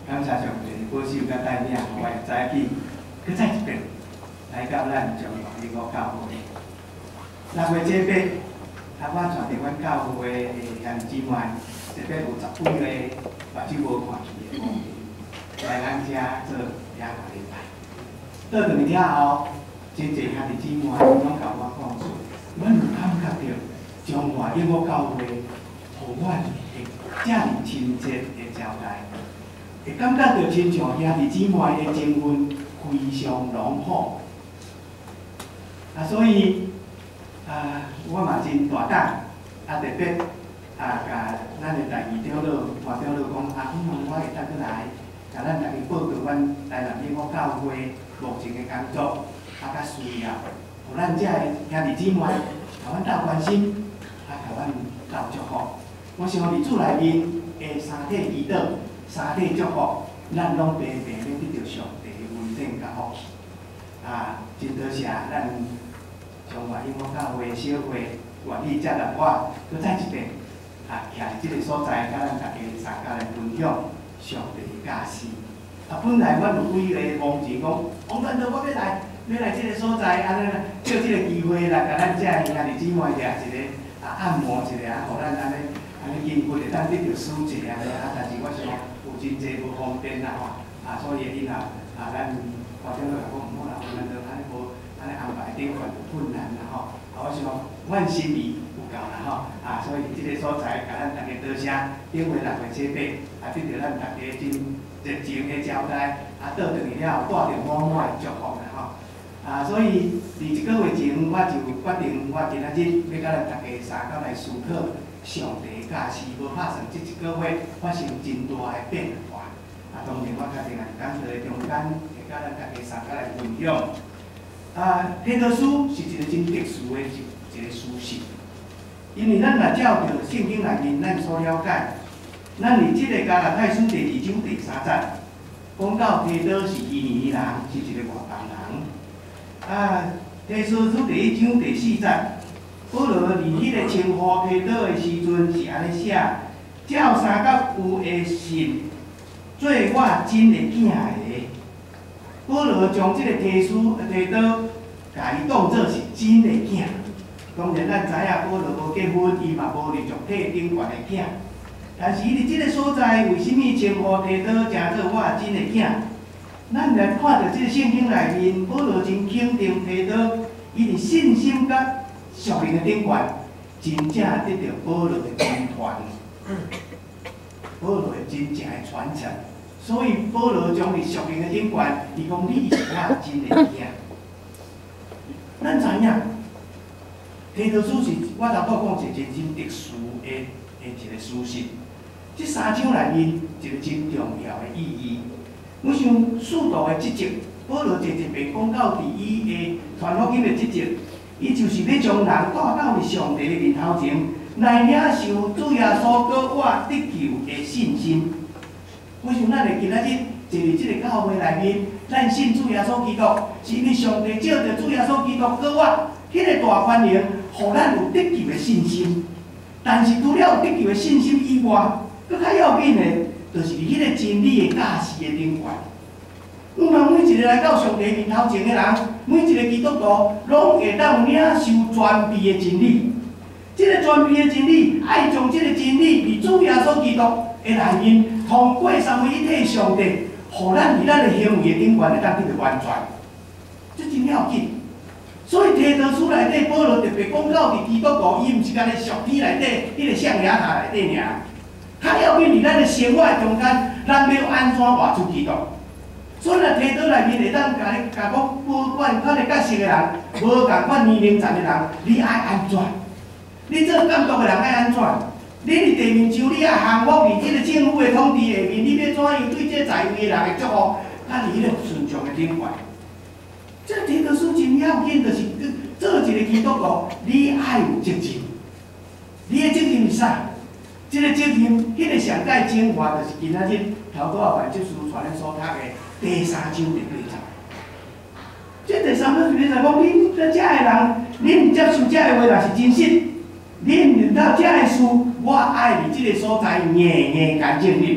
感谢上帝保守甲带领，互我会知去，搁再一遍来到咱中华英国教会。6月这8，我传伫阮教会的兄姊妹，特别有10几个目睭无看去的牧民，来咱遮做礼拜。倒转去了后，真侪兄弟姊妹拢甲我讲说，阮有感觉到中华英国教会，互阮会遮尔亲切的招待。 会感觉到亲像兄弟姊妹的情分非常浓厚，所以我嘛真大胆，特别甲咱的代议长老、换长老讲，希望我会当过来，甲咱大家报告阮台南英国教会目前的工作，甲需要，互咱遮的兄弟姊妹甲阮斗关心，甲阮斗祝福。我想伫厝内面的三体祈祷。 三体祝福，咱拢平平咧得到上帝的恩典甲福气。真多谢咱中华英国教会小会愿意接纳我，搁再一遍徛伫即个所在，甲咱大家参加来分享上帝的教示。本来阮有几个梦前讲，王传道我要来即个所在，安尼借即个机会来甲咱遮的兄弟姊妹掠一个按摩一下，互咱安尼经费会当得到舒解安尼但是我想。 有真济无方便啦吼，所以因咱校长就甲讲，唔好啦，咱就安尼无安尼安排顶份有困难啦吼。我想阮心意有够啦吼，所以即个所在，甲咱大家多谢，顶回6月7八，得到咱大家真热情的招待，倒转去了，带着满满的祝福啦吼。所以伫1个月前，我就决定，我今仔日要甲咱大家三个来思考。 上帝教示无拍算，即1个月发生真大的变化。当然我决定在讲座的中间，会甲咱大家三个来分享。天道书是一个真特殊的一个书信，因为咱若照着圣经内面咱所了解，咱伫即个加拉太书第2章第3节，讲到天道是伊尼人，是一个外邦人。提书书第1章第4节。 保罗伫迄个称呼提多的时阵是安尼写：照三角有的信，做我真的囝的。保罗将即个提多，甲伊当作是真的囝。当然，咱知影保罗无结婚，伊嘛无立足体顶悬的囝。但是伊伫即个所在，为什么称呼提多诚做我真的囝？咱来看到即个圣经内面，保罗真肯定提多，伊伫信心甲。 属灵的顶悬，真正得到保罗的真传，保罗的真正的传承。所以保罗将伫属灵的顶悬，伊讲你是我真的囝。咱知影，提多书是我头拄讲一个真特殊的一个书信。这3章内面一个真重要的意义。我想使徒的职责，保罗直直被讲到伫伊的传福音的职责。 伊就是要将人带到伫上帝的面头前，来领受主耶稣搁我得救的信心。我想咱会今仔日坐伫即个教会内面，咱信主耶稣基督，是因为上帝借着主耶稣基督搁我迄个大权能，互咱有得救的信心。但是除了有得救的信心以外，搁较要紧的，就是伫迄个真理的教示的顶悬。 每一个来到上帝面头前的人，每一个基督徒，拢会当领受全备的真理。这个全备的真理，爱将这个真理伫主耶稣基督的内面，通过三位一体上帝，互咱伫咱的行为的顶悬会当得到完全。这真要紧。所以提多书内底，保罗特别讲到伫基督徒，伊毋是干咧俗体内底，迄个象牙塔内底尔。较要紧伫咱的生活中间，咱要安怎活出基督？ 所以，若提到内面会当甲讲，无管款的角色的人，无共款年龄层的人，你爱安怎？你做监督的人爱安怎？你伫地面上，你爱降服伫即个政府的统治下面，你要怎样对这在位的人的祝福？咱伫迄个顺从的顶悬。这提多书真要紧，就是做一个基督徒，你爱有责任。你的责任是啥？这个责任，迄个上界精华，就是今仔日头拄仔范执事传咱所读的。 第3章第8节，这第3章第8节讲，恁遮的人，恁毋接受遮的话，若是真实，恁遇到遮的事，我爱伫即个所在硬硬干净你，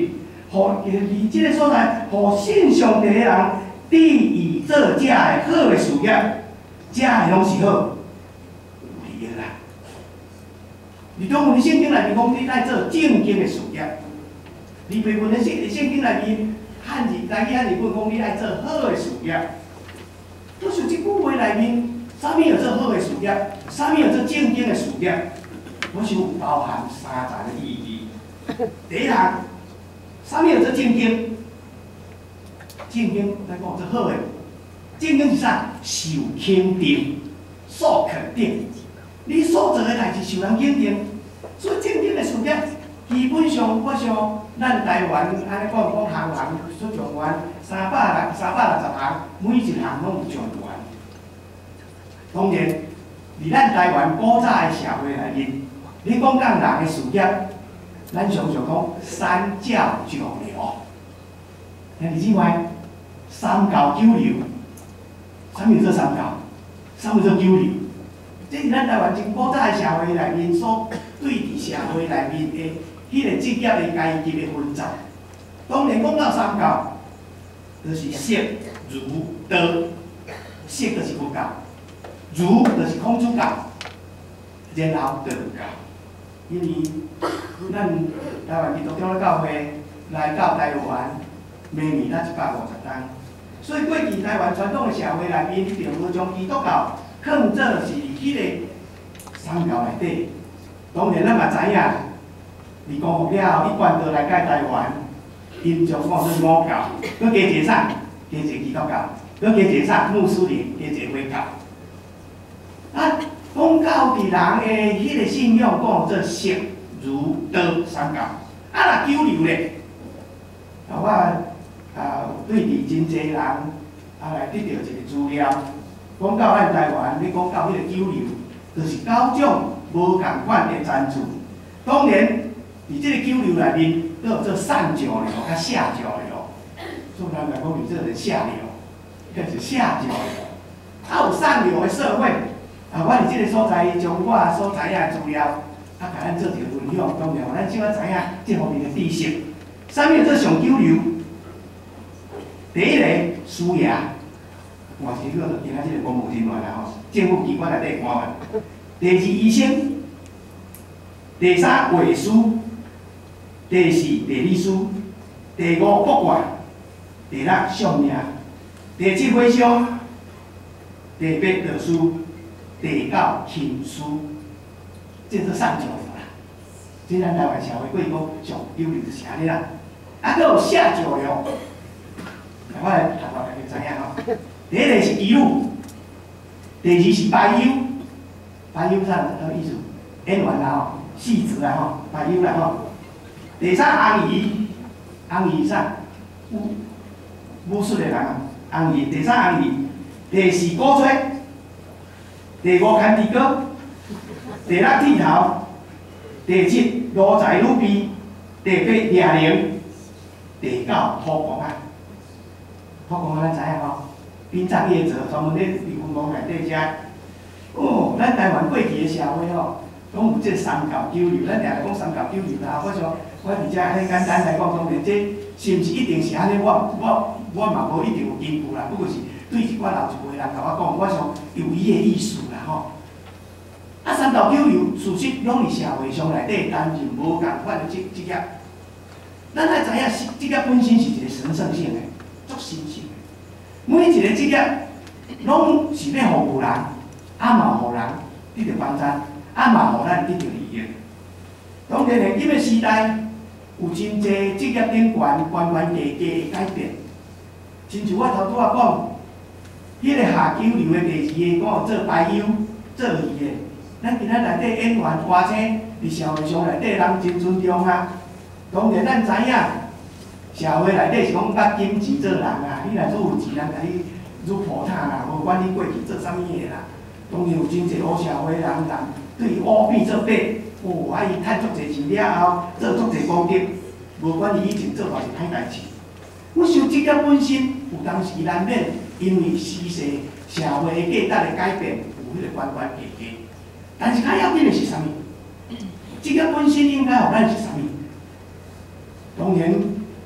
伫即个所在，互信上帝的人，你以做遮个好的事业，遮个拢是好，有利益啦。你中文圣经内面讲，你爱做正经的事业。你别问的圣经内面汉字，来去汉字本讲，你爱做好的事业。都是即句话内面，啥物叫做好的事业？啥物叫做正经的事业？我想有包含三层的意义。第一项，啥物叫做正经？正经来讲做好的，正经是啥？受肯定、受肯定。你所做的代志受人肯定，所以正经的事业，基本上我想咱台湾安尼讲行出状元360项，每一项拢有状元。当然，伫咱台湾古早的社会内面，你讲人的事业，咱常常讲三教九流。听你之外，三教九流，啥物叫做三教？啥物叫九流？这是咱台湾真古早的社会内面所对伫社会内面的迄个职业的阶级的分杂。当然讲到三教，就是色、儒、道。色就是佛教，儒就是孔子教，然后道教。因为咱台湾基督教的教会来到台湾，每年咱150天，所以过去台湾传统的社会内面，一定要将基督教放做是迄个三教内底。当然，咱嘛知影，立功复了后，伊关岛来改台湾，因将放做5教，佮加一个啥？加一个基督教，佮加一个啥？穆斯林，加一个回教。啊，讲到伫人的迄个信仰，讲做色、儒、道三教。啊，若九流咧，我对伫真侪人来得到一个资料，讲到咱台湾，你讲到迄个九流，就是9种无共款的赞助。当然，伫即个九流内面，都有做上九流、甲下九流。所以咱来讲，你这个下流，这是下九流。啊，有上流的社会。我伫即个所在，将我所知影的资料，甲咱做一个分享。当然，咱小可知影这方面的知识。啥物叫做上九流？第一个师爷，我是个今仔日个公务人员啦吼，政府机关内底官员。第二医生，第三卫师，第四地理师，第5博员，第6相命，第7火商，第8律师，第9琴师，这做上九流啦。即咱台湾社会过去讲上九流就是安尼啦。啊，佫有下九流，我来读落来就知影吼。第一个是医务，第二是白优，白优啥意思？演员啦吼，戏子啦吼，白优啦吼。第三红姨，红姨啥？武术的人啊，红姨。第三红姨，第4鼓吹，第5牵地哥，第6剃头，第7路财女婢，第8掠铃，第9土公啊。土公啊，咱知影吼，殡葬业者专门咧离婚房内底食。哦，咱台湾过去的社会吼，讲有这三教九流，咱定来讲三教九流啦。我想，我伫遮很简单来讲，当然这是毋是一定是安尼？我嘛无一定有根据啦，不过是对一寡老一辈人甲我讲，我想有伊的意思啦吼。啊，三教九流，事实拢伫社会上内底担任无共款的职业。咱爱知影，职业本身是一个神圣性的，足神圣的。每一个职业，拢是要服务人，啊嘛互人得到帮助，啊嘛互咱得到利益。当然，现今的时代有真侪职业顶悬关关家的改变。亲像我头拄仔讲，迄个下九流的第2个讲做白优、做义的，咱今仔内底演员、歌星，伫社会上内底人真尊重啊。当然，咱知影社会内底是讲捌金钱做人啊，你若做有钱，人甲你入破塔啦，无管你过去做啥物的啦。当然有真侪黑社会人对乌变做白，哦，啊伊趁足侪钱了后，做足侪功德，无管伊以前做偌是歹代志。我想职业本身有当时难免因为时势、社会的价值的改变，有迄个关关家家。但是较要紧的是啥物？职业本身应该互咱是啥物？当然，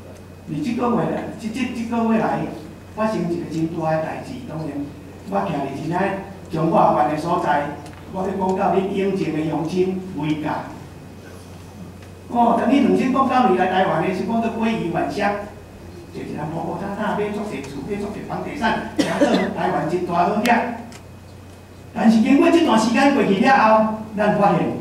你这个月来，这个月来发生一个真大诶代志，当然我徛伫真爱中华县诶所在，我要讲到恁永靖诶乡亲维教。哦，当你2009年来台湾诶是讲做归于原乡，就一人婆婆摊摊买足侪厝，买足侪房地产，当做台湾真大好业。但是经过这段时间过去了后，咱发现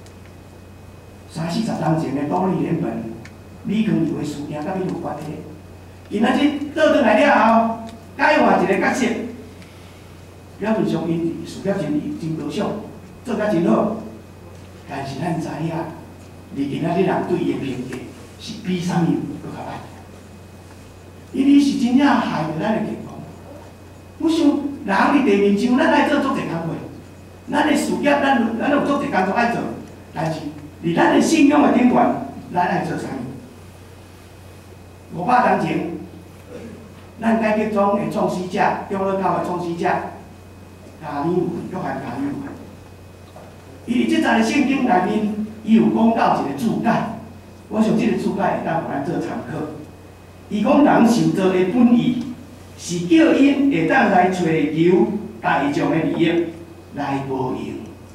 30-40年前的独立联盟，李光耀的事件甲你有关系。今仔日倒转来了后，改换一个角色，表面上因事业真高尚，做甲真好，但是咱知影，你今仔日人对伊的评价是比啥物搁较歹，因为是真正害着咱的健康。我想，人伫地面上，咱爱做足侪工作，咱的事业，咱有足侪工作爱做，但是伫咱的信仰的顶端，咱爱做啥物？500年前，咱改革中的创始者，中乐教的创始者，加尼文，约翰加尼文，伊伫即阵的圣经内面，伊有讲到一个注解，我想即个注解会当互咱做参考。伊讲人受造的本意。是叫因会当来找求大众的利益来无用。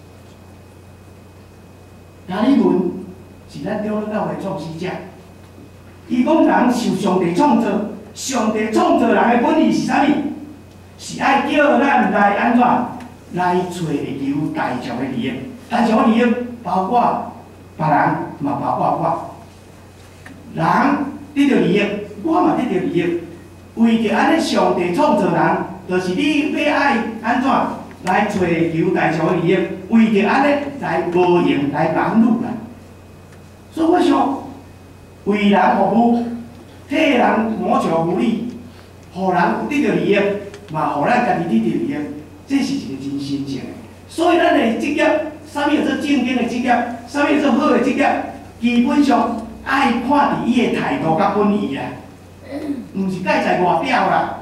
加里文是咱中乐教的创始者，伊讲人受上帝创造，上帝创造人的本意是啥物？是爱叫咱来安怎来找求大众的利益。大众的利益包括别人，嘛包括我。人得到利益，我嘛得到利益。为着安尼，上帝创造人，就是你要爱安怎来找求大众的利益，为着安尼来无用来忙碌啦。所以我想，为人服务，替人谋求福利，互人有得到利益，嘛互咱家己得到利益，这是一个真神圣的。所以咱的职业，啥物叫做正经的职业，啥物叫做好的职业，基本上爱看伫伊的态度甲本意啦。毋是盖在外表啦，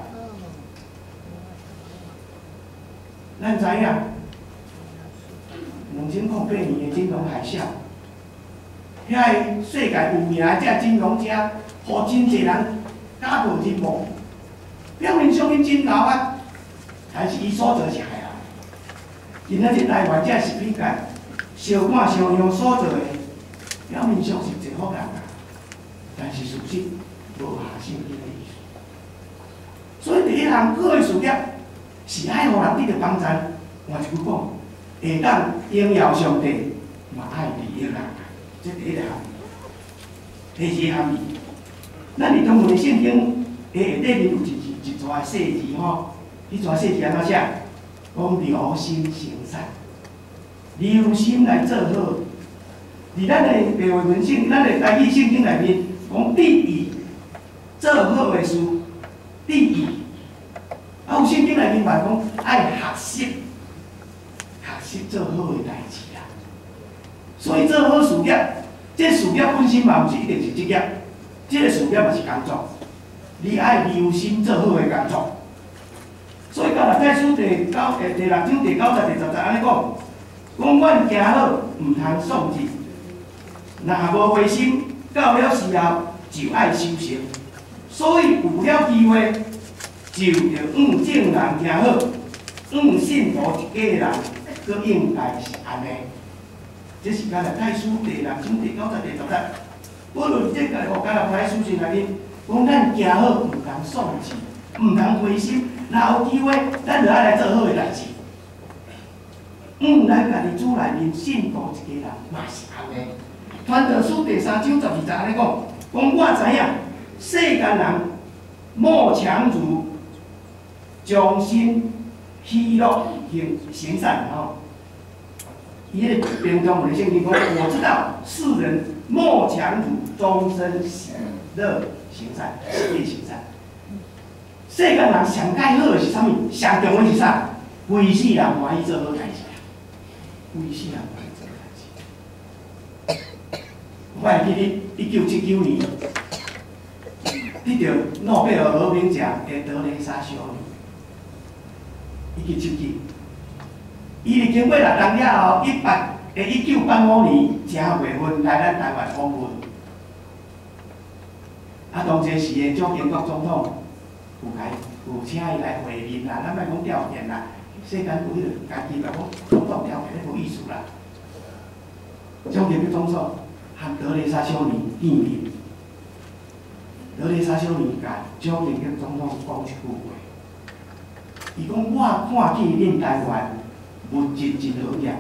咱知影，2008年的金融海啸，遐世界有名的这金融家，互真侪人家破人亡。表面上因真高啊，但是伊所做是害人。今仔日台湾这食品界，相看相样所做的，表面上是真福人啊，但是事实无下圣经的意思。所以第一项好的事业是爱互人得到帮助。换一句讲，会当荣耀上帝，嘛爱利益人，这第一个含义。第二个含义，咱伫中文的圣经的下底面有一撮细字吼，迄撮细字安怎写？讲留心行善，留心来做好。伫咱的白话文圣，咱的台语圣经内面讲第一做好的事。第二，有圣经内面嘛讲爱学习做好的代志啦。所以做好事业，这事业本身嘛毋是一定是职业，这个事业嘛是工作。你爱留心做好的工作。所以《教大概书》第6章第90、第10安尼讲，阮行好，毋通丧志。若无灰心，到了时候就爱修成。所以有了机会，就着正人行好，信徒一家人，佫应该是安尼。这是《加拉太书》第6章第90、第10。不论这个《加拉太书》内面，讲咱行好，毋通丧志，毋通灰心。若有机会，咱就爱来做好的代志。咱家己主内面信徒一家人嘛是安尼。《传道书》第3章12安尼讲，我知影。世间人莫强如将心喜乐行善吼。伊个平中文的圣经讲，我知道世人莫强如终身喜乐行善，喜乐行善。世间人上介好的是啥物？上重要是啥？规世人欢喜做好代志，规世人欢喜做代志。我会记得1979年。得到诺贝尔和平奖的德蕾莎修女，1979，伊是经过6年了后，1985年10月份来咱台湾访问。 啊，当这时的蒋经国总统有请伊来会面啦，咱莫讲调遣啦，世间有迄个家己来讲总统调遣，迄无意思啦。蒋经国总统和德雷莎修女见面，德雷莎修女甲蒋经国总统讲一句话，伊讲我看见恁台湾物质真好业，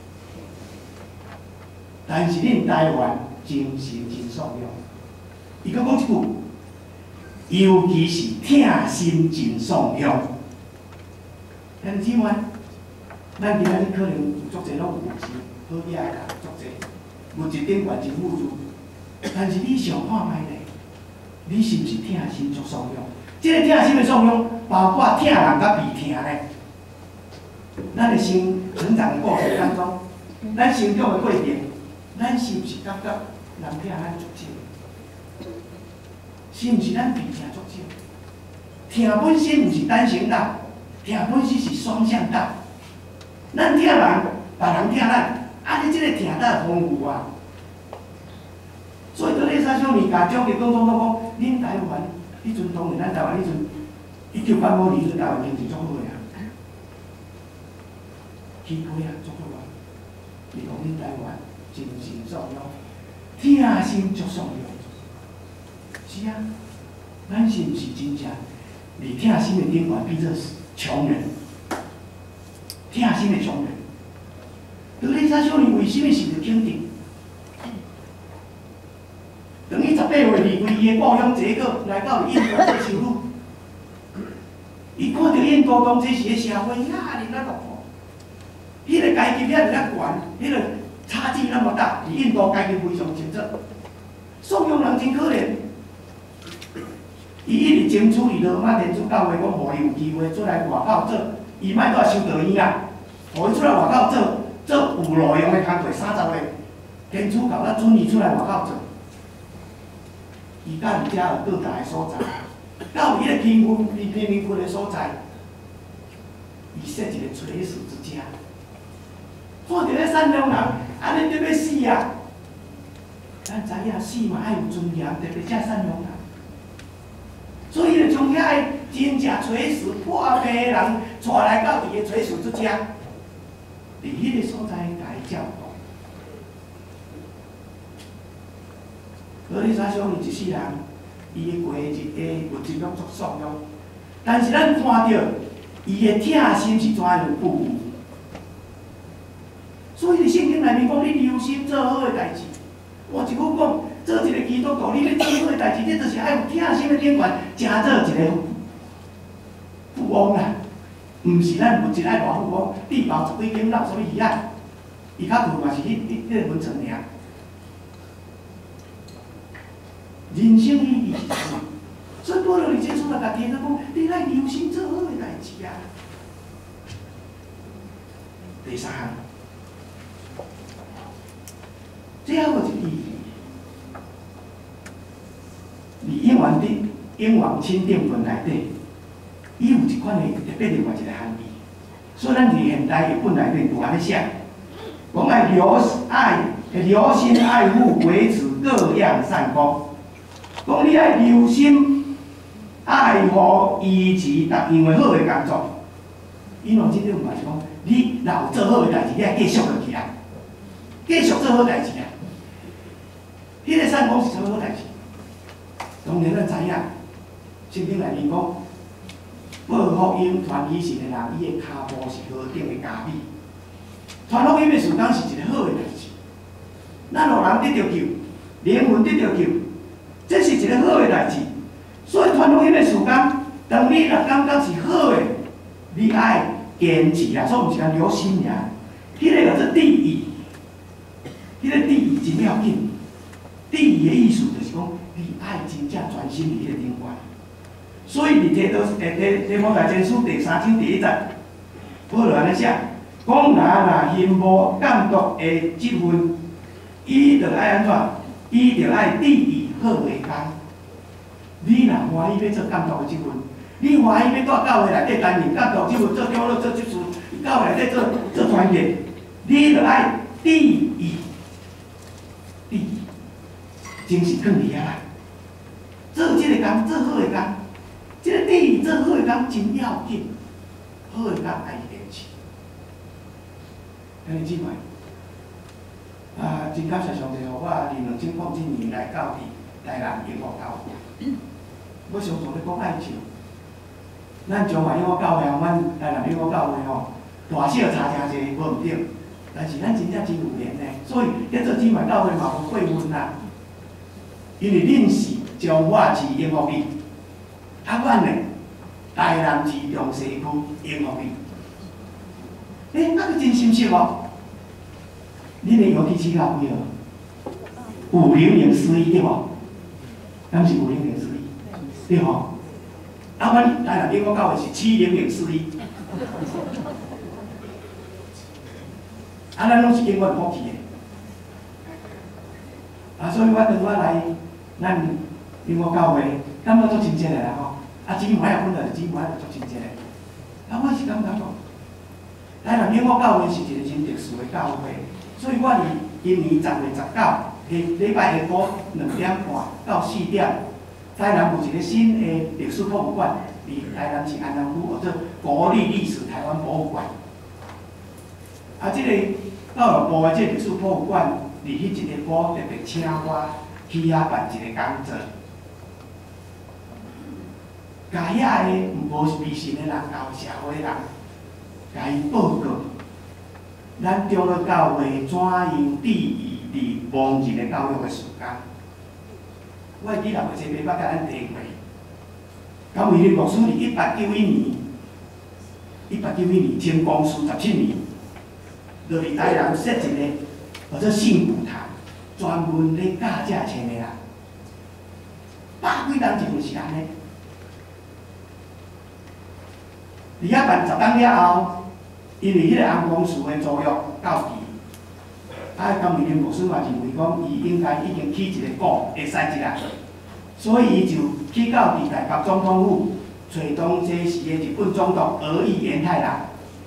但是恁台湾精神真爽用。伊阁讲一句。尤其是疼心真爽用，兄弟姊妹，咱今仔日可能有足侪拢有钱，好嘢个人足侪，物质顶悬真富足，但是你想看觅咧，你是毋是疼心足爽用？即个疼心的爽用，包括疼人甲被疼咧。咱的成长的过程当中，咱成长的过程，咱是毋是感觉人疼咱足少？是毋是咱被疼足少？疼本身毋是单行道，疼本身是双向道。咱疼人，别人疼咱，啊！你即个疼得丰富啊！所以德雷莎修女甲蒋经国总统讲，恁台湾，迄阵当年咱台湾迄阵1985年，台湾经济足好个啊，起飞啊，足好啊！伊讲恁台湾精神爽用，疼心足爽用。是啊，咱是毋是真正伫疼心的顶悬变做穷人？疼心的穷人，德雷莎修女为什么是着肯定？等于18岁离开伊的故乡，坐个来到印度做修女，伊看到印度当这时的社会压力那落苦，迄个阶级遐尔悬，迄个差距那么大，伫印度阶级非常清楚，爽用人真可怜。伊一直争取伊罗马天主教会，讲互伊有机会出来外口做，伊莫再修道院啊，互伊出来外口做有路用的工作，30岁天主教咱准伊出来外口做。伊甲伊遮有各大的所在，到伊个贫民窟的所在，伊设一个垂死之家。看到迄善良人，安尼得要死啊！咱知影死嘛爱有尊严，特别遮善良人。所以就将遐个真正垂死破病的人带来到伊个垂死之家，伫迄个所在甲伊照顾。德雷莎修女一世人，伊过日的物质拢足爽用，但是咱看到伊的疼心是怎样不负。所以伫圣经内面讲，你留心做好的代志。换一句讲，做一个基督徒，你要做好的代志，你就是爱有疼心的顶悬，成做一个富翁啦。毋是咱物质爱偌富翁，地包十几间楼，什么鱼仔，伊较富嘛是迄个文成尔。人生意义是什么？所以保罗伫这处来甲提到讲，你爱留心做好的代志啊。第三项，这还有一个意义。伫英王钦定本内底，伊有一款的特别另外一个含义。所以咱伫现代的本内底有安尼写，讲留心爱护维持各样善功。讲你爱留心爱护维持逐样的好的工作。英王钦定嘛是讲，你若有做好的代志，你爱继续落去啊，继续做好代志啊。迄个善功是啥物好代志？当然咱知影，圣经内面讲，报福音传喜信的人，伊的骹步是何等的佳美。传福音的事工是一个好的代志，咱互人得到救，灵魂得到救，这是一个好的代志。所以传福音的事工，当你若感觉是好的，你爱坚持啊，所以毋是讲留心尔。迄个叫做第一，迄个第一真要紧。第二的意思就是讲，你爱真正专心伫迄个顶悬。所以伫提摩太前书第3章第1节，保罗安尼写，讲若心无监督的职分，伊着爱安怎？伊着爱第二好的工。你若欢喜要做监督的职分，你欢喜要到教会内底担任监督职分，做长老、做执事，教会内底做传言，你着爱第二。精神放伫遐啦，做工做好个工，即个第二做好个工真要紧，好个工爱坚持。兄弟姊妹，真感谢上帝，互我2007年来到伫台南永和教会。我常常咧讲爱笑，咱中华永和教会阮台南永和教会吼，大小差诚济，无毋对。但是咱真正真有缘呢，所以咧做姊妹教会嘛无过分啦。因为恁是彰化市永和里，阮呢台南市中西区永和里。那个真心实哦。恁的邮地址到几号？5004对无？敢是5004？对吼。阮台南永和教会是70041。咱拢是永远好去的。所以我当我来咱永和教会，感觉足亲切的啦吼。姊妹也本来是姊妹，足亲切的。我是感觉讲，台南永和教会是一个真特殊的教会，所以我伫今年10月19日礼拜下晡2点半到4点，台南有一个新的历史博物馆，伫台南市安南区或者国立历史台湾博物馆。即个教育部的即个历史博物馆，伫迄一个晡特别请我去遐办一个工作，甲遐个无微信的人、后社会的人，甲伊报告，咱中国教会怎样伫伫亡日的教育的时间。我会记6月7日捌甲咱提过，甘为恁牧师伫1891年清光绪17年。就伫台南设一个或者信古堂，专门咧教这青的人，100几人一份是安尼。伫遐办10天了后，因为迄个洪光绪的租约到期，甘为林牧师嘛认为讲，伊应该已经起一个股会使一下，所以伊就去到伫台北总统府，找当时的日本总统儿义延太郎。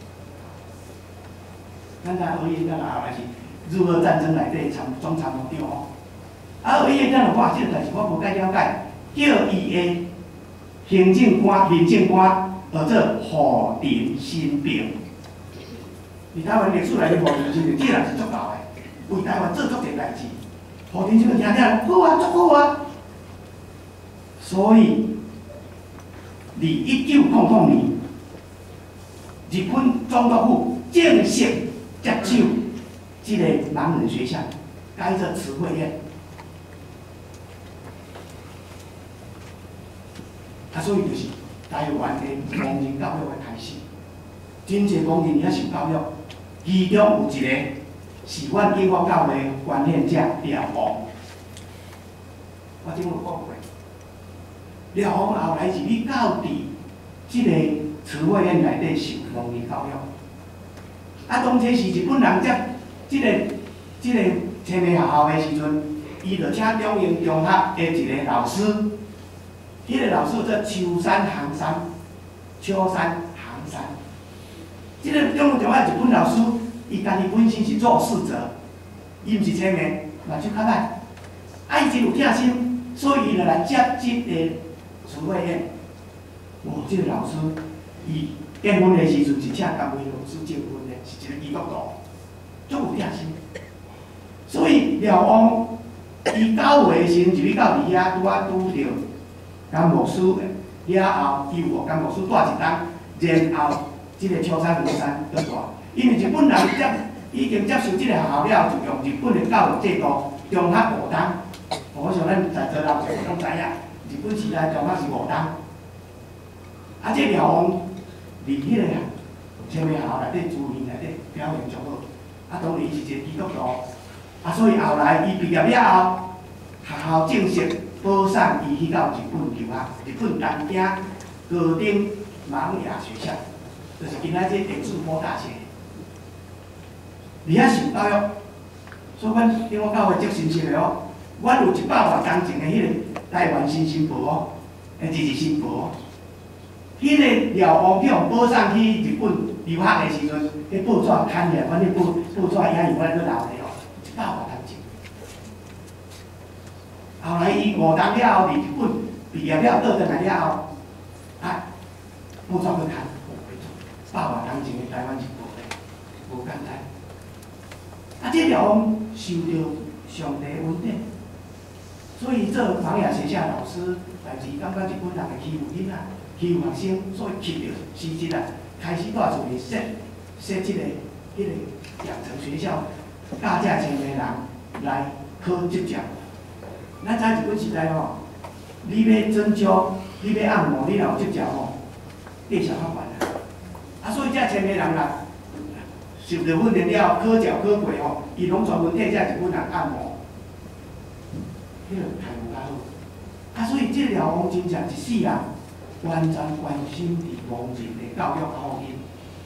咱知儿义延太郎后来是日俄战争内底总参谋长哦。儿义延太郎我即个代志我无介了解，叫伊的行政官、民政官或者和林新兵。伫台湾历史内底，和林新兵这人是足够的，为台湾做足侪代志。和林新兵听听好啊，足好啊。所以，伫1900年，日本总督府正式接手这个盲人学校，改做慈惠院。所以就是台湾的盲人教育的开始。真侪盲人遐受教育，其中有一个是阮永和教会捐献者廖王。我怎有讲过？廖王后来是去到伫这个慈惠院内底受盲人教育。当初是日本人接这个青梅学校的时阵，伊就请中英中学的一个老师，迄个老师叫秋山行山，秋山行山。这个中英中学日本老师，伊家己本身是做事者，伊毋是青梅，目睭较歹，伊真有疼心，所以伊就来接这个慈惠院。这个老师，伊结婚的时阵是请甘为老师结婚的，是一个基督徒，足有疼心。所以廖王伊9岁时就去到伫遐拄着甘牧师了后，伊有甘牧师带一天，然后这个秋山行山就带，因为日本人已经接受这个学校了，就用日本的教育制度，中学5档。我想咱在座老师拢知影，日本时代中学是5档。这廖王伫迄个青梅学校内底、主任内底表现足好。当然伊是一个基督徒。所以后来伊毕业了后，学校正式保送伊去到日本留学，日本东京高等盲哑学校，就是今仔这电子科大学。伫遐受教育，所以阮永和教会足神奇的哦。阮有100多工前的迄个台湾新生报哦，日日新报哦。迄个廖王去互保送去日本留学的时阵，迄报纸刊起来，阮迄报纸遐有阮去留的哦。100多工前，后来伊5档了后，伫日本毕业了倒转来了后，啊，不怎去谈，百万人前的台湾是无的，无简单。啊，这条王受到上帝恩典，所以做房野学校老师，来自感觉日本人会欺负囡仔、欺负学生，所以吸着师资啊，开始带出去设这个养成学校，教这前的人来考执照。咱在日本时代吼，你要针灸，你要按摩，你若有执照吼，价钱较悬啊。啊，所以这前的人啦，受着训练了，考照考过吼，伊拢专门替这日本人按摩，迄个态度较好。啊，所以这条王真正一世人完全关心伫王人的教育福音。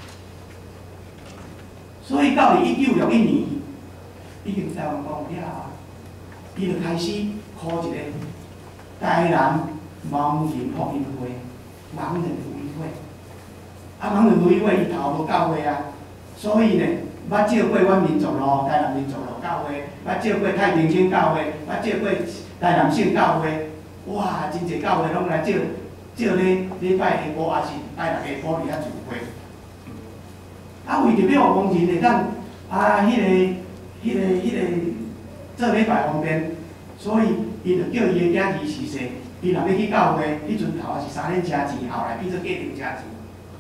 所以到1961年，已经台湾公了啊，伊就开始考一个台南盲人福音会、盲人福音会。啊，盲人福音会伊头无教会啊，所以呢，捌借过阮民族咯，台南民族咯教会，捌借过太平间教会，捌借过台南省教会，哇，真侪教会拢来借礼拜下晡，也是拜六下晡伫遐聚会。啊，为着要盲人会当啊，迄个做礼拜方便，所以伊就叫伊个囝儿是说，伊若要去教会，迄阵头也是3年车钱，后来变做家庭车钱。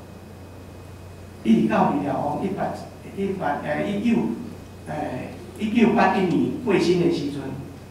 一直到二条王1981年过身的时阵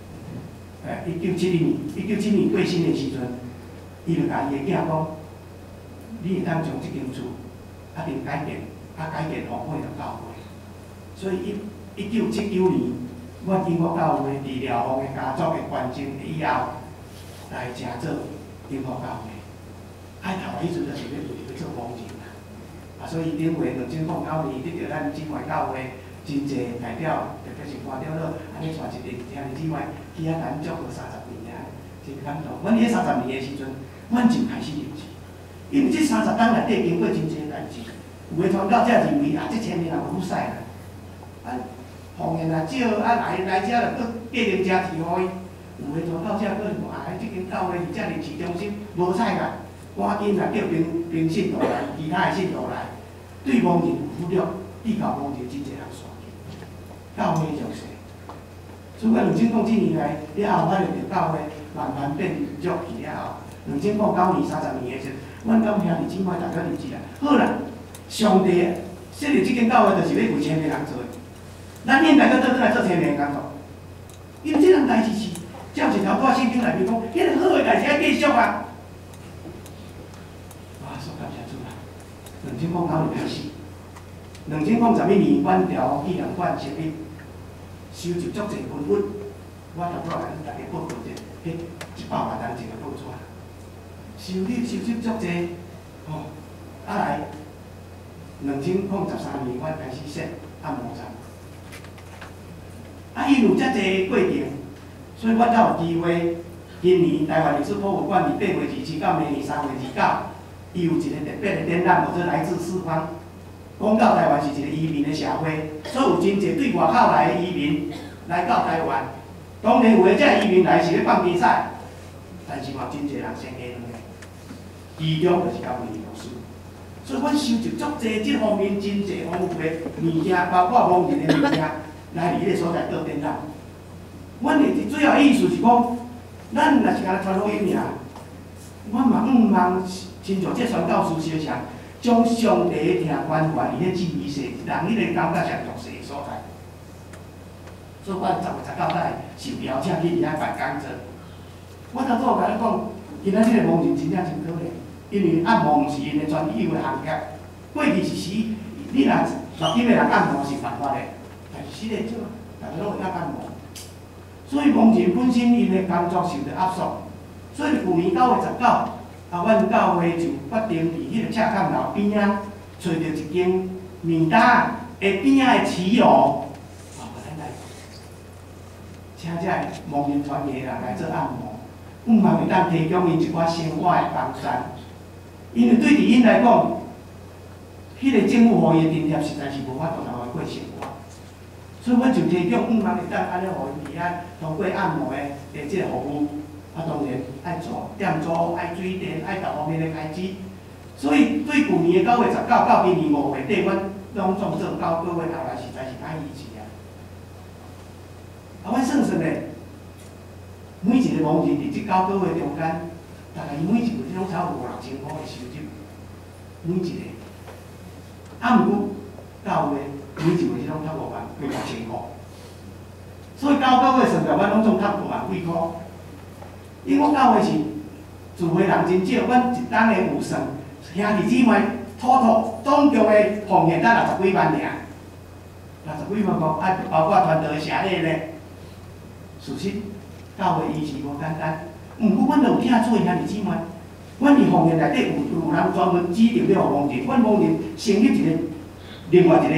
，1970年过身的时阵，伊就甲伊个囝讲，你会当将即间厝一定改建，改建互配着教会。所以1979年，阮英国教会伫廖王的家族的关政以后，来正做英国教会。开头迄阵就是要为着要做王人啦。啊，所以顶回2009年得到咱姊妹教会真侪代表，特别是看到了安尼带一个兄弟姊妹去遐咱祝福30年啊，真感动。阮伫迄30年的时阵，阮就开始认识，因为这30年内底经过真侪代志，有诶传道者认为啊，这前面人有使啦，啊，奉献啊少，啊来遮就搁继续加持互伊。有诶传道者搁认为啊，即间教会是遮日市中心无使啦。赶紧来叫平信徒来，其他的信徒来，对盲人有福了，地教盲人真侪人选去，教会弱势。所以2007年来了后，我就着教会慢慢变弱去了后，2009年30年的时候，阮讲兄弟姊妹大家认识啦。好啦，上帝设立这间教会，就是要为前面人做的。咱现在搁倒转来做前面的工作，因为这样代志是照一条大圣经内面讲，迄个好的代志要继续啊。2009年开始，2011年阮条纪念馆成立，收集足侪文物，我头拄仔甲大家报告者，迄100万人前的报纸，收集足侪，吼，啊来，2013年阮开始设按摩站，啊因有遮侪过程，所以阮才有机会，今年台湾历史博物馆伫8月27到明年3月29。伊有一个特别的展览，或者来自四方，讲到台湾是一个移民的社会，所以有真侪对外口来的移民来到台湾。当然有的这移民来是咧放比赛，但是嘛真侪人先下两个，其中就是教文老师。所以阮收集足侪这方面真侪丰富的物件，包括盲人的物件，来伫迄个所在做展览。阮的主要意思是讲，咱若是干传福音尔，阮嘛毋茫。亲像这宣教师小常，将上帝听关怀伊迄旨意说，让迄个感觉上重视的所在。所以，我10月19日受邀请去遐办讲座。我头拄甲你讲，今仔日个盲人真正真可怜，因为按摩毋是因的专有的行业。过去一时，你若录音的人按摩是犯法的，但是实在少，大家拢会晓按摩。所以，盲人本身因的工作受到压缩，所以去年9月19。阮教会就决定伫迄个赤坎楼边仔找到一间面搭下边仔的骑楼，咱来请这盲人传艺人来做按摩，毋茫会当提供因一寡生活的帮衬。因为对伫因来讲，迄个政府予伊的津贴实在是无法度通过生活，所以阮就提供毋茫会当安尼予因伫遐通过按摩的即个服务。 当然爱做店租、爱水电、爱各方面的开支。所以对去年的9月19到今年5月底，阮拢总做9个月后来实在是歹意志啊！阮算算咧，每一个网人伫这9个月中间，大概每一个月拢差5、6千块的收入，每一个。啊，毋过9月每一个月拢差5万、5、6千块，所以9个月算下，阮拢总差5万几块。因为我9月是住的人真少，阮一档的有算，兄弟姊妹总共的奉献才60几万尔，60几万块，啊，包括团队的社礼咧。事实9月伊是无简单，毋过阮有听做兄弟姊妹，阮伫奉献内底有人专门指定要互奉献，阮奉献成立一个另外一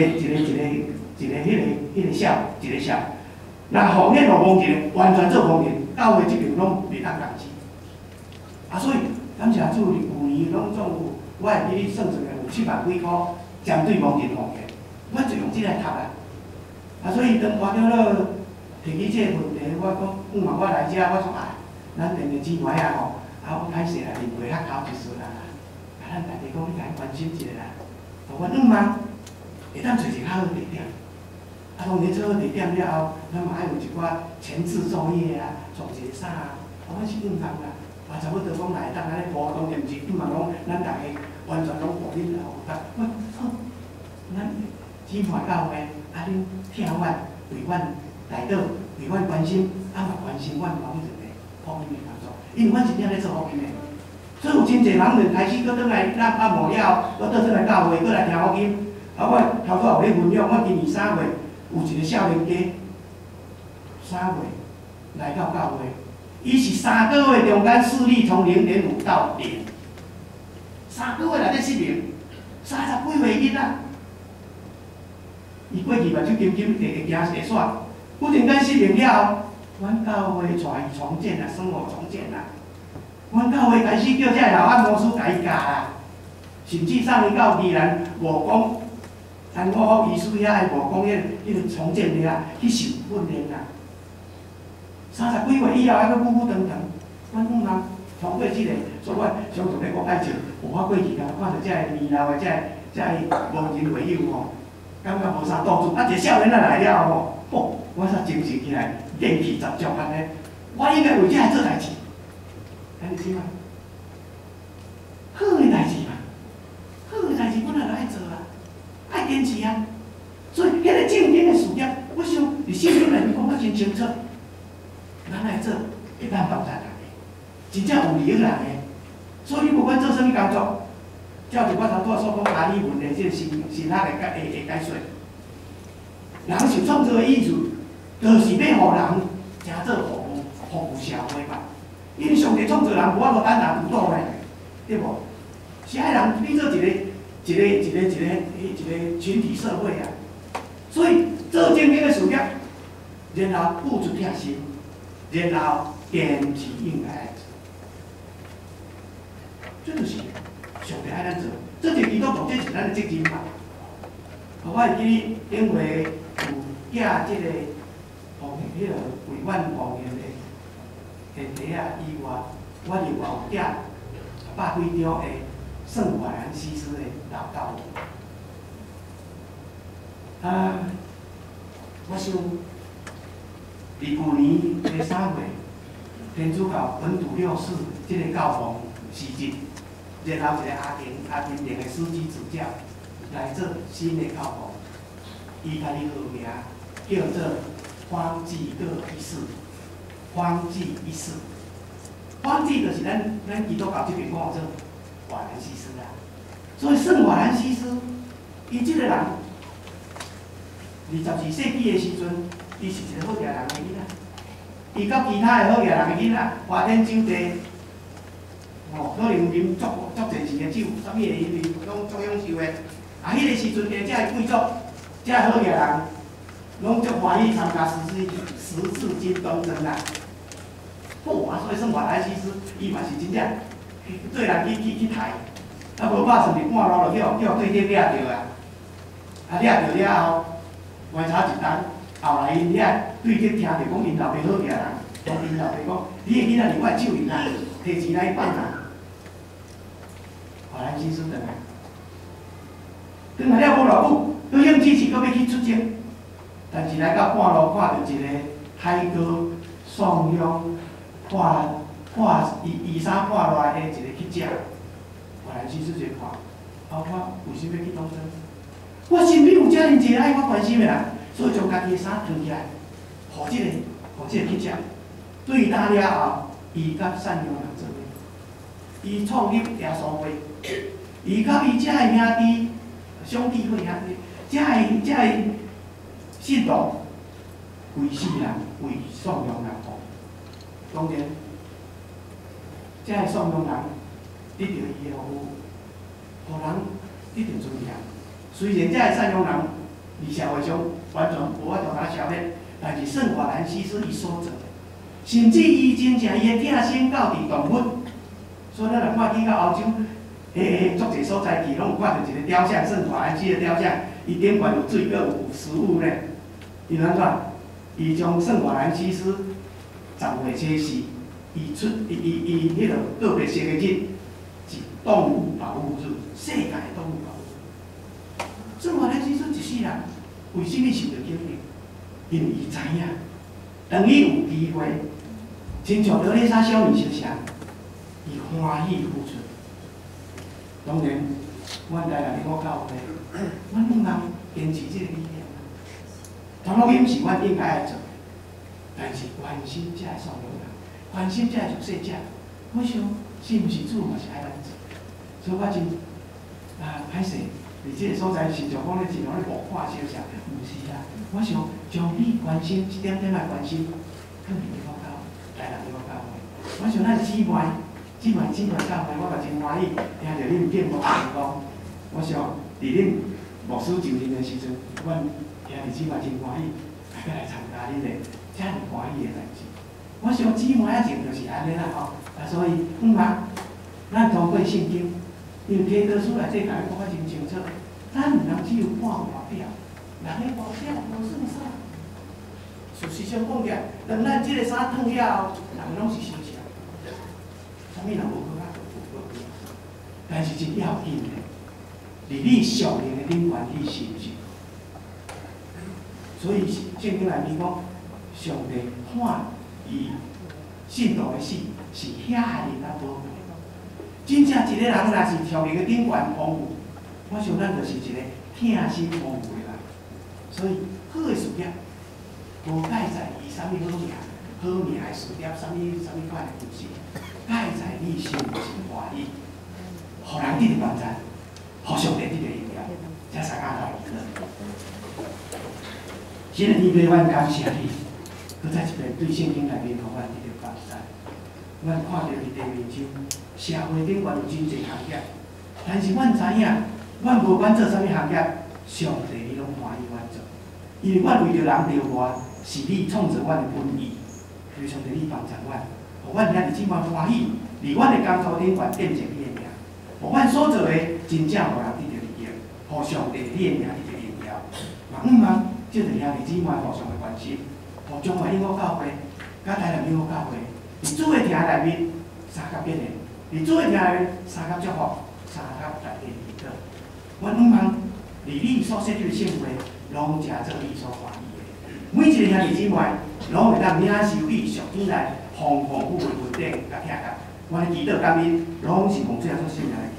个小一个小，若奉献互奉献，完全做奉献，9月这边拢袂当共钱。啊，所以感谢主，去年拢总有，我会记你算算有7万几块针对奉献奉献，我就用这来读啦。啊，所以当看到了提起这个问题，我讲，我来遮，我说啊，咱连个姊妹啊吼，啊，我歹势啦，面皮较厚一丝啦，啊，咱大家讲，你甲伊关心一下啦，互阮嘛，会当找一个较好地点。啊，当然做好地点了后，咱嘛爱有一寡前置作业啊，做一个啥啊，阮是啦。啊，差不多讲来当安尼活动，毋是讲咱大家完全拢互恁后搭。我好，咱姊妹到诶，啊，恁听阮为阮来倒，为阮关心，啊嘛关心阮某一个福音的工作，因为阮真正咧做福音的，所以有真侪人开始搁倒来，咱暗晡了，搁倒转来教会，搁来听福音。啊，我头拄有咧分享，我今年3月有一个少年家，3月来到教会。伊是3个月中间视力从0.5到0，3个月内底失明，30几岁囡仔，伊过去目睭金金会行会煞，忽然间失明了后，阮教会带伊重建啦，生活重建啦，阮教会开始叫这老按摩师甲伊教啦，甚至送伊到宜兰武功，安我医师遐的武功迄个重建遐去受训练啦。30几岁以后，还佫久久长长，阮讲人通过即个，所以我常常咧讲爱情。我过去甲看到遮个年老的遮个无人朋友吼，感觉无啥度处。啊，一个少年仔来了吼，吼，我煞精神起来，元气十足安尼。我应该为遮来做代志，安尼是嘛？好个代志嘛，好个代志本来就爱做啊，爱坚持啊。所以，迄个正经的事业，我想伫圣经内面讲得真清楚。咱来做会当帮助人的，真正有利益人的。所以你无管做啥物工作，照着我头拄所讲阿里文的这个神学的解说，人是创造的意思，就是要互人诚做服务社会嘛。因为上帝创造人，无法度单人独大嘞，对无？是爱人变做一个群体社会啊。所以做正经的事业，然后付出贴心。然后坚持应该爱做，这就是上帝爱咱做，这是基督徒，这是咱的责任嘛。我会记因为有寄这个奉献，迄个为阮奉献的献题啊以外，我另外有寄100几张的圣法兰西斯的祷告。我想。伫去年的3月，天主教本笃6世这个教皇辞职，然后一个阿根廷的司机主教来做新的教皇，伊家己号名叫做方济各一世。方济一世，方济就是咱基督教这边讲做瓦兰西斯啦。所以圣瓦兰西斯，伊这个人，22世纪的时阵。伊是一个好行人的囡仔，伊甲其他的好行人的囡仔，花天酒地，可能啉足侪钱的酒，啥物会因为拢足享受的。啊，迄个时阵，遮个贵族，遮个好行人，拢足欢喜参加十字军东征啦。好啊，所以算瓦莱西斯，伊嘛是真正对人去抬，啊无拍算是半路就叫对顶掠着啊，啊掠着了后，观察一单。后来因遐对这听着讲因老爸好行人， 当时老爸讲，你的囡仔伫我手里啦，摕钱来放啊。华南西施转来，转来了无偌久，佫兴支持，佫要去出征，但是来到半路看到一个海哥宋勇衣衫破烂的一个乞食，华南西施一看，我为什么要去当兵？我身边有遮尔一个爱我关心的人，所以将家己的衫脱起来，互这个乞食。对打了后，伊甲善良人做伙，伊创立耶稣会，伊甲伊遮的兄弟、兄弟会兄弟，遮的信徒，规世人为颂扬人服。当然，遮的颂扬人得到伊的服务，互人得到尊严。虽然遮的善良人伫社会上完全无法度甲消灭，但是圣法兰西斯伊所做。甚至伊真正伊的疼心到伫动物，所以咱若看去到欧洲，足侪所在去，拢有看到一个雕像，圣华兰西的雕像，伊顶悬有水，阁有食物呢。因安怎？伊将圣华兰西斯10月初4，伊迄个个别节日是动物保护日，世界的动物保护日。圣华兰西斯一世人为什么受到肯定？因为伊知影，当伊有机会。亲像德蕾莎小女先生，伊欢喜付出。当然，阮台南灵国教会，阮毋通坚持这个理念。传福音是阮应该爱做，但是关心遮个送养人，关心遮个弱势者，我想是毋是主嘛是爱咱做。所以我真歹势，伫即个所在是像讲咧，尽量咧无看小啥，毋是啊。我想将你关心一点点来关心，更灵国教会。台南灵国教会，我想咱姊妹教会，我嘛真欢喜，听着恁敬牧成功。我想伫恁牧师就任的时阵，阮听着姊妹真欢喜，大家来参加恁的遮尔欢喜的代志。我想姊妹仔情就是安尼啦吼，所以咱通过圣经，因为基督书内底甲咱讲啊真清楚，咱毋通只有看外表，人的外表无算啥。事实上讲起来，当咱即个衫脱了后，人拢是相像，啥物人无好啊，无好。但是真要紧的，伫你属灵的顶悬，你是毋是？所以圣经内面讲，上帝看伊信徒的死是遐尼啊宝贵。真正一个人若是属灵的顶悬丰富，我想咱就是一个疼心丰富的人。所以好的事业。无介在伊啥物好命，好命的事业，啥物款的故事，介在你心是欢喜，互人得到帮助，互上帝得到荣耀，这三下来娱乐。今日呢，阮感谢你，搁再一遍对圣经内面互阮得到帮助。阮看到伫地面上，社会顶悬有真侪行业，但是阮知影，阮无管做啥物行业，上帝你拢欢喜阮做，因为阮为着人着活。是你创造阮的本意，求上帝你帮助阮，互阮遐日姊妹欢喜，伫阮的工作顶悬见证你的名，互阮所做的真正互人得到利益，互上帝你的名得到荣耀。嘛毋茫，即个遐日姊妹互相的关心，互中华灵国教会、甲台南灵国教会，伫主的厅内面三甲变现，伫主的厅内面三甲祝福，三甲大家祈祷。阮毋茫，伫你所设立的圣会，拢诚做你所欢喜。每一个兄弟姊妹，拢会当领受你上天来丰富的恩典甲听教。我的祈祷感恩，拢是奉主耶稣圣名来祈